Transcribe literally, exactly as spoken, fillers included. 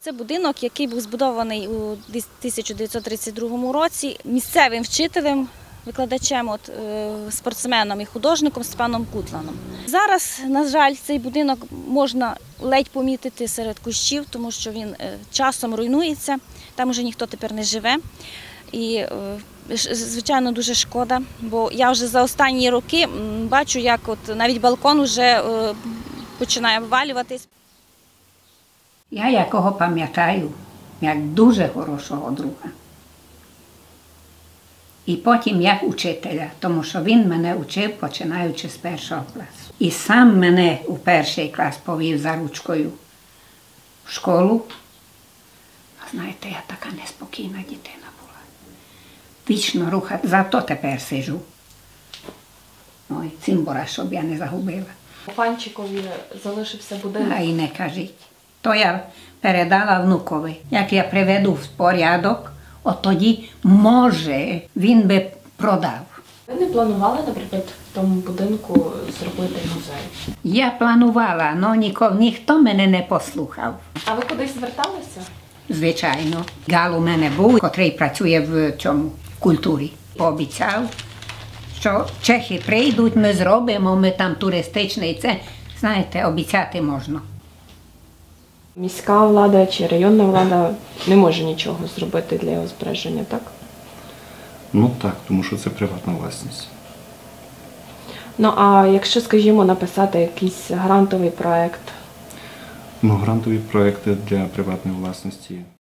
Це будинок, який був збудований у тисяча дев'ятсот тридцять другому році місцевим вчителем, викладачем, от, спортсменом і художником Степаном Кутланом. Зараз, на жаль, цей будинок можна ледь помітити серед кущів, тому що він часом руйнується, там вже ніхто тепер не живе. І, звичайно, дуже шкода, бо я вже за останні роки бачу, як от навіть балкон вже починає обвалюватись. Я якого пам'ятаю, як дуже хорошого друга. І потім як учителя, тому що він мене учив, починаючи з першого класу. І сам мене у перший клас повів за ручкою в школу. А знаєте, я така неспокійна дитина була. Вічно рухати, зато тепер сиджу. Ой, цимбора, щоб я не загубила. Панчикові залишився будинок. А і не кажіть. То я передала внукові. Як я приведу в порядок, от тоді, може, він би продав. Ви не планували, наприклад, в тому будинку зробити музей? Я планувала, але ніхто, ніхто мене не послухав. А ви кудись зверталися? Звичайно. Гал у мене був, котрий працює в цьому в культурі. Пообіцяв, що чехи прийдуть, ми зробимо, ми там туристичний. Це, знаєте, обіцяти можна. Міська влада чи районна влада не може нічого зробити для його збереження, так? Ну так, тому що це приватна власність. Ну а якщо, скажімо, написати якийсь грантовий проєкт? Ну, грантові проекти для приватної власності